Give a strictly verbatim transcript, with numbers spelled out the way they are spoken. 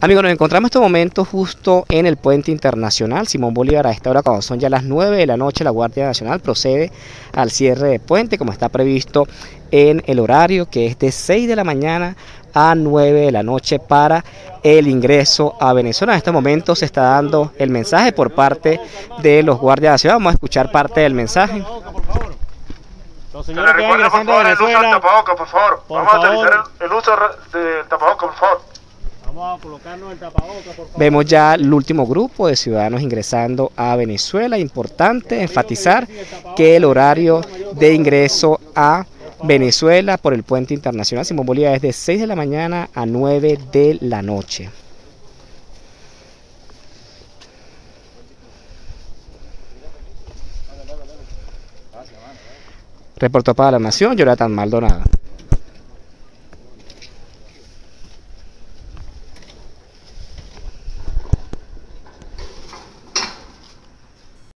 Amigos, nos encontramos en este momento justo en el puente internacional Simón Bolívar. A esta hora, cuando son ya las nueve de la noche, la Guardia Nacional procede al cierre de puente, como está previsto en el horario, que es de seis de la mañana a nueve de la noche para el ingreso a Venezuela. En este momento se está dando el mensaje por parte de los guardias nacionales. Vamos a escuchar parte del mensaje. Los señores que van ingresando a Venezuela, el tapabocas, por favor. Por Vamos favor. a utilizar el, el uso del tapabocas, por favor. Vamos a colocarnos el tapabocas, por favor. Vemos ya el último grupo de ciudadanos ingresando a Venezuela. Importante enfatizar que el horario de ingreso a Venezuela por el puente internacional Simón Bolívar es de seis de la mañana a nueve de la noche. Reportó para La Nación, Jonathan Maldonado.